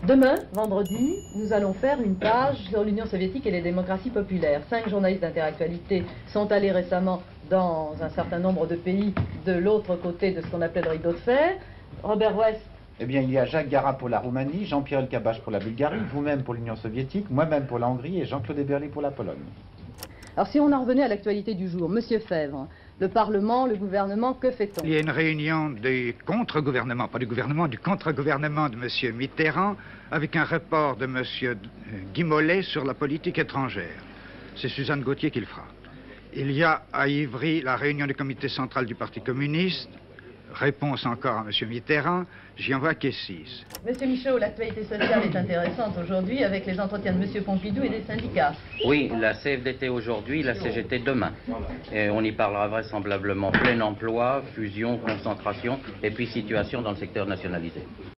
Demain, vendredi, nous allons faire une page sur l'Union soviétique et les démocraties populaires. 5 journalistes d'Interactualité sont allés récemment dans un certain nombre de pays de l'autre côté de ce qu'on appelle le rideau de fer. Robert West. Eh bien, il y a Jacques Garat pour la Roumanie, Jean-Pierre Elkabbach pour la Bulgarie, vous-même pour l'Union soviétique, moi-même pour la Hongrie et Jean-Claude Eberly pour la Pologne. Alors si on en revenait à l'actualité du jour, Monsieur Febvre, le Parlement, le gouvernement, que fait-on? Il y a une réunion du contre-gouvernement, pas du gouvernement, du contre-gouvernement de M. Mitterrand, avec un rapport de M. Guy Mollet sur la politique étrangère. C'est Suzanne Gauthier qui le fera. Il y a à Ivry la réunion du comité central du Parti communiste, réponse encore à M. Mitterrand, j'y envoie Kessis. Monsieur Michaud, l'actualité sociale est intéressante aujourd'hui avec les entretiens de M. Pompidou et des syndicats. Oui, la CFDT aujourd'hui, la CGT demain. Et on y parlera vraisemblablement plein emploi, fusion, concentration et puis situation dans le secteur nationalisé.